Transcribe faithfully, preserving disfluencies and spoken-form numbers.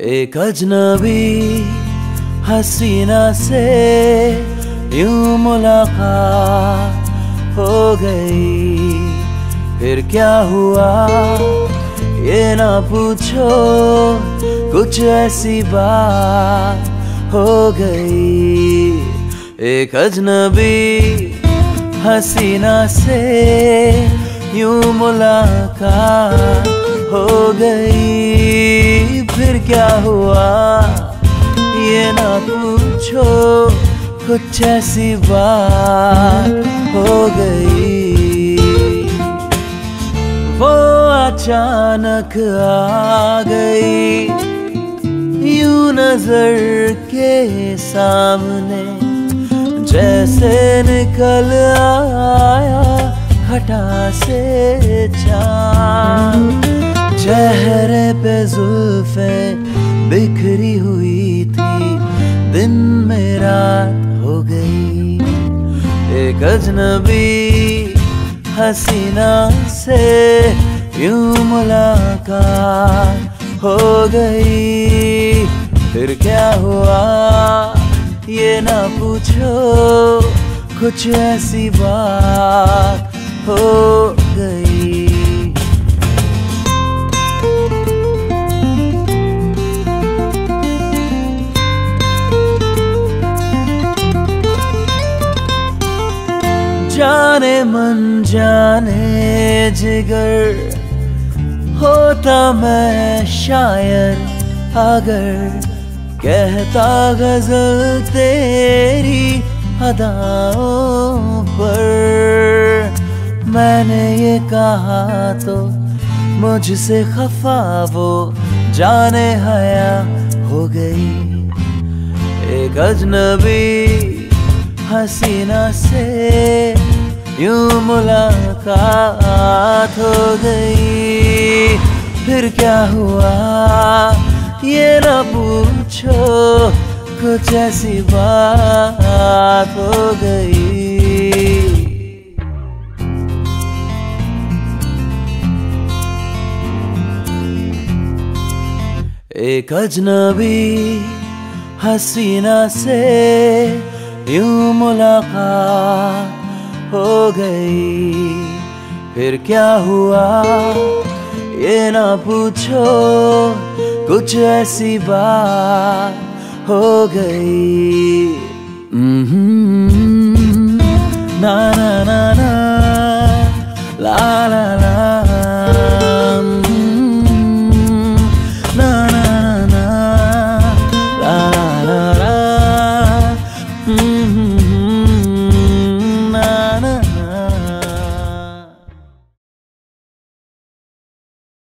एक अजनबी हसीना से यूं मुलाकात हो गई। फिर क्या हुआ ये ना पूछो, कुछ ऐसी बात हो गई। एक अजनबी हसीना से यूं मुलाकात हो गई। फिर क्या हुआ ये ना पूछो, कुछ ऐसी बात हो गई। वो अचानक आ गई यूं नजर के सामने, जैसे निकल आया घटा से चाँद। चेहरे पे जुल्फे बिखरी हुई थी, दिन में रात हो गई। एक अजनबी हसीना से यूं मुलाकात हो गई। फिर क्या हुआ ये ना पूछो, कुछ ऐसी बात हो गई। जाने मन जाने जिगर, होता मैं शायर अगर कहता गजल तेरी अदाओं पर। मैंने ये कहा तो मुझसे खफा वो जाने हया हो गई। एक अजनबी हसीना से यूं मुलाकात हो गई। फिर क्या हुआ ये ना पूछो, कुछ ऐसी बात हो गई। एक अजनबी हसीना से यूं मुलाकात हो गई। फिर क्या हुआ ये ना पूछो, कुछ ऐसी बात हो गई।